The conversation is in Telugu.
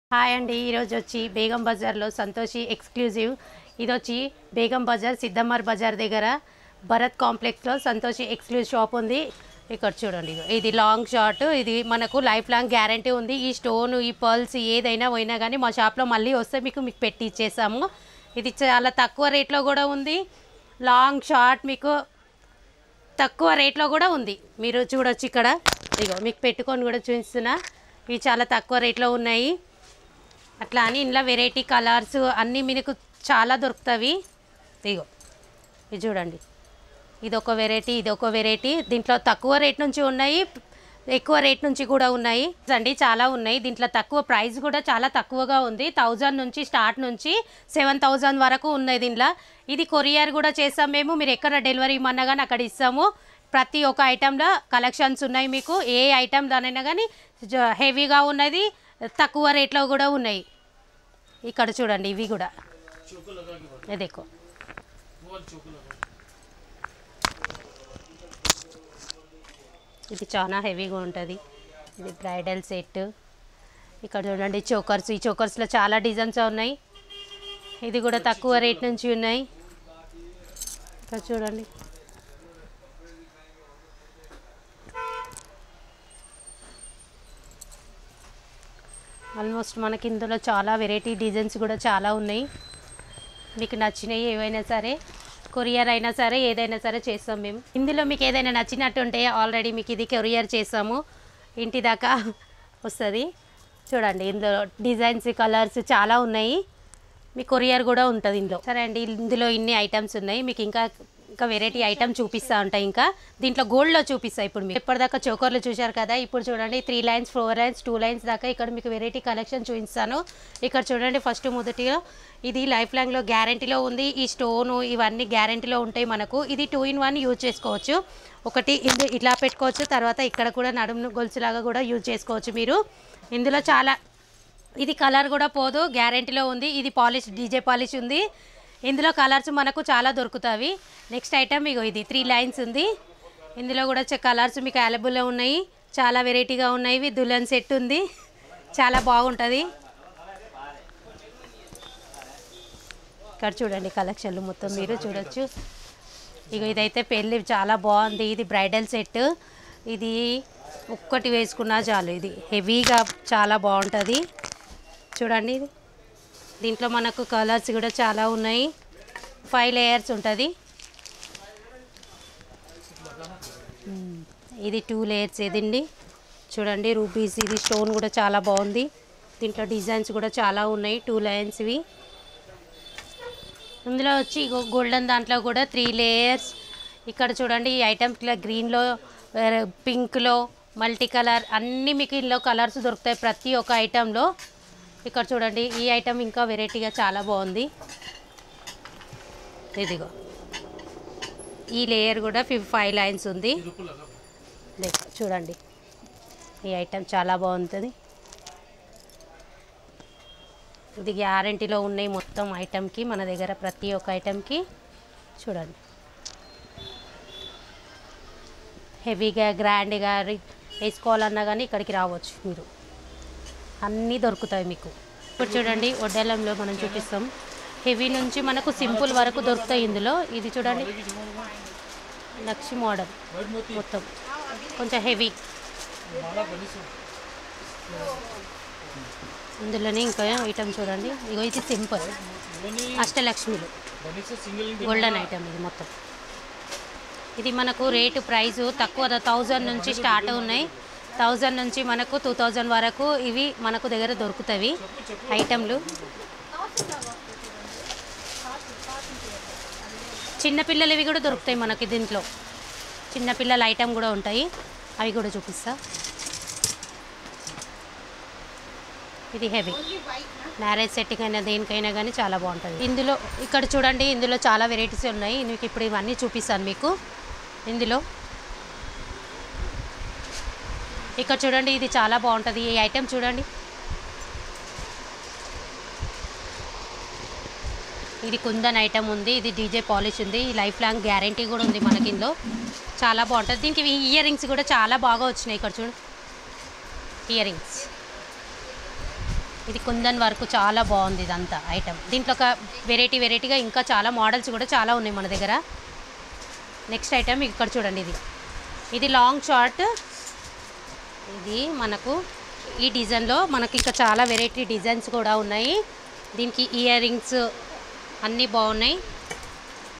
హాయ్ అండి, ఈరోజు వచ్చి బేగం బజార్లో సంతోషి ఎక్స్క్లూజివ్. ఇది వచ్చి బేగం బజార్ సిద్ధమ్మర్ బజార్ దగ్గర భరత్ కాంప్లెక్స్లో సంతోషి ఎక్స్క్లూజివ్ షాప్ ఉంది. ఇక్కడ చూడండి, ఇది లాంగ్ షార్ట్, ఇది మనకు లైఫ్ లాంగ్ గ్యారంటీ ఉంది. ఈ స్టోన్, ఈ పర్ల్స్ ఏదైనా పోయినా కానీ మా షాప్లో మళ్ళీ వస్తే మీకు పెట్టి ఇచ్చేసాము. ఇది చాలా తక్కువ రేట్లో కూడా ఉంది. లాంగ్ షార్ట్ మీకు తక్కువ రేట్లో కూడా ఉంది. మీరు చూడొచ్చు ఇక్కడ, ఇగో మీకు పెట్టుకొని కూడా చూపిస్తున్నా. ఇవి చాలా తక్కువ రేట్లో ఉన్నాయి. అట్లా అని ఇందులో వెరైటీ కలర్స్ అన్నీ మీకు చాలా దొరుకుతాయి. ఇగో ఇది చూడండి, ఇది ఒక వెరైటీ, ఇది ఒక వెరైటీ. దీంట్లో తక్కువ రేట్ నుంచి ఉన్నాయి, ఎక్కువ రేట్ నుంచి కూడా ఉన్నాయి అండి, చాలా ఉన్నాయి. దీంట్లో తక్కువ ప్రైస్ కూడా చాలా తక్కువగా ఉంది. 1000 నుంచి స్టార్ట్ నుంచి 7000 వరకు ఉన్నాయి దీంట్లో. ఇది కొరియర్ కూడా చేస్తాం మేము. మీరు ఎక్కడ డెలివరీ ఇమ్మన్నా కానీ అక్కడ ఇస్తాము. ప్రతి ఒక్క ఐటెంలో కలెక్షన్స్ ఉన్నాయి మీకు. ఏ ఐటెం దానైనా కానీ హెవీగా ఉన్నది, తక్కువ రేట్లో కూడా ఉన్నాయి. ఇక్కడ చూడండి, ఇవి కూడా ఇదేకో ఇది చాలా హెవీగా ఉంటుంది. ఇది బ్రైడల్ సెట్. ఇక్కడ చూడండి చోకర్స్, ఈ చోకర్స్లో చాలా డిజైన్స్ ఉన్నాయి. ఇది కూడా తక్కువ రేట్ నుంచి ఉన్నాయి. ఇక్కడ చూడండి, ఆల్మోస్ట్ మనకి ఇందులో చాలా వెరైటీ డిజైన్స్ కూడా చాలా ఉన్నాయి. మీకు నచ్చినవి ఏవైనా సరే, కొరియర్ అయినా సరే, ఏదైనా సరే చేస్తాం మేము. ఇందులో మీకు ఏదైనా నచ్చినట్టు ఉంటే ఆల్రెడీ మీకు ఇది కొరియర్ చేస్తాము, ఇంటి దాకా వస్తుంది. చూడండి, ఇందులో డిజైన్స్, కలర్స్ చాలా ఉన్నాయి. మీ కొరియర్ కూడా ఉంటుంది ఇందులో. సరే అండి, ఇందులో ఇన్ని ఐటమ్స్ ఉన్నాయి. మీకు ఇంకా వెరైటీ ఐటమ్ చూపిస్తూ ఉంటాయి. ఇంకా దీంట్లో గోల్డ్లో చూపిస్తా. ఇప్పుడు మీరు ఎప్పటిదాకా చోకర్లు చూశారు కదా, ఇప్పుడు చూడండి 3 లైన్స్, 4 లైన్స్, 2 లైన్స్ దాకా ఇక్కడ మీకు వెరైటీ కలెక్షన్ చూపిస్తాను. ఇక్కడ చూడండి, ఫస్ట్ మొదటిగా ఇది లైఫ్ లాంగ్లో గ్యారంటీలో ఉంది. ఈ స్టోను ఇవన్నీ గ్యారంటీలో ఉంటాయి మనకు. ఇది 2 in 1 యూజ్ చేసుకోవచ్చు. ఒకటి ఇది ఇట్లా పెట్టుకోవచ్చు, తర్వాత ఇక్కడ కూడా నడుము గొలుసులాగా కూడా యూజ్ చేసుకోవచ్చు మీరు. ఇందులో చాలా, ఇది కలర్ కూడా పోదు, గ్యారంటీలో ఉంది. ఇది పాలిష్, డీజే పాలిష్ ఉంది. ఇందులో కలర్స్ మనకు చాలా దొరుకుతాయి. నెక్స్ట్ ఐటమ్ ఇగో ఇది 3 లైన్స్ ఉంది. ఇందులో కూడా కలర్స్ మీకు అవైలబుల్లో ఉన్నాయి. చాలా వెరైటీగా ఉన్నాయి. దుల్హన్ సెట్ ఉంది, చాలా బాగుంటుంది. ఇక్కడ చూడండి కలెక్షన్లు మొత్తం మీరు చూడొచ్చు. ఇగో ఇదైతే పెళ్ళి, చాలా బాగుంది. ఇది బ్రైడల్ సెట్. ఇది ఒక్కటి వేసుకున్నా చాలు, ఇది హెవీగా చాలా బాగుంటుంది. చూడండి, ఇది దీంట్లో మనకు కలర్స్ కూడా చాలా ఉన్నాయి. 5 లేయర్స్ ఉంటుంది. ఇది 2 లేయర్స్ ఇదండి. చూడండి రూపీస్, ఇది స్టోన్ కూడా చాలా బాగుంది. దీంట్లో డిజైన్స్ కూడా చాలా ఉన్నాయి. 2 లైన్స్ ఇవి. ఇందులో వచ్చి గోల్డెన్ దాంట్లో కూడా 3 లేయర్స్. ఇక్కడ చూడండి, ఈ ఐటమ్స్ గ్రీన్లో, పింక్లో, మల్టీ కలర్ అన్నీ మీకు ఇందులో కలర్స్ దొరుకుతాయి ప్రతి ఒక్క ఐటెంలో. ఇక్కడ చూడండి, ఈ ఐటమ్ ఇంకా వెరైటీగా చాలా బాగుంది. ఇదిగో ఈ లేయర్ కూడా 5 లైన్స్ ఉంది. చూడండి, ఈ ఐటమ్ చాలా బాగుంటుంది. ఇది గ్యారంటీలో ఉన్నాయి మొత్తం ఐటమ్కి మన దగ్గర, ప్రతి ఒక్క ఐటమ్కి. చూడండి, హెవీగా గ్రాండ్గా వేసుకోవాలన్నా కానీ ఇక్కడికి రావచ్చు మీరు, అన్నీ దొరుకుతాయి మీకు. ఇప్పుడు చూడండి, వడ్డాలంలో మనం చూపిస్తాం. హెవీ నుంచి మనకు సింపుల్ వరకు దొరుకుతాయి ఇందులో. ఇది చూడండి, లక్ష్మి మోడల్ మొత్తం కొంచెం హెవీ. ఇందులోనే ఇంకా ఐటమ్ చూడండి, ఇగో ఇది సింపుల్ అష్టలక్ష్మిలు గోల్డెన్ ఐటమ్. ఇది మొత్తం, ఇది మనకు రేటు ప్రైజు తక్కువ, 1000 నుంచి స్టార్ట్ ఉన్నాయి. 1000 నుంచి మనకు 2000 వరకు ఇవి మనకు దగ్గర దొరుకుతాయి ఐటమ్లు. చిన్నపిల్లలు ఇవి కూడా దొరుకుతాయి మనకి దీంట్లో. చిన్నపిల్లల ఐటమ్ కూడా ఉంటాయి, అవి కూడా చూపిస్తా. ఇది హెవీ మ్యారేజ్ సెట్టింగ్ అయినా దేనికైనా కానీ చాలా బాగుంటుంది. ఇందులో ఇక్కడ చూడండి, ఇందులో చాలా వెరైటీస్ ఉన్నాయి. మీకు ఇప్పుడు ఇవన్నీ చూపిస్తాను మీకు. ఇందులో ఇక్కడ చూడండి, ఇది చాలా బాగుంటుంది. ఈ ఐటెం చూడండి, ఇది కుందన్ ఐటమ్ ఉంది. ఇది డీజే పాలిష్ ఉంది. ఈ లైఫ్ లాంగ్ గ్యారంటీ కూడా ఉంది మనకి ఇందులో. చాలా బాగుంటుంది. దీనికి ఇయర్ రింగ్స్ కూడా చాలా బాగా వచ్చినాయి. ఇక్కడ చూడండి, ఇయర్ రింగ్స్ ఇది కుందన్ వర్క్ చాలా బాగుంది ఇదంతా ఐటమ్. దీంట్లో ఒక వెరైటీగా ఇంకా చాలా మోడల్స్ కూడా చాలా ఉన్నాయి మన దగ్గర. నెక్స్ట్ ఐటమ్ ఇక్కడ చూడండి, ఇది లాంగ్ షార్ట్. ఇది మనకు ఈ డిజైన్లో మనకి ఇంకా చాలా వెరైటీ డిజైన్స్ కూడా ఉన్నాయి. దీనికి ఇయర్ రింగ్స్ అన్నీ బాగున్నాయి.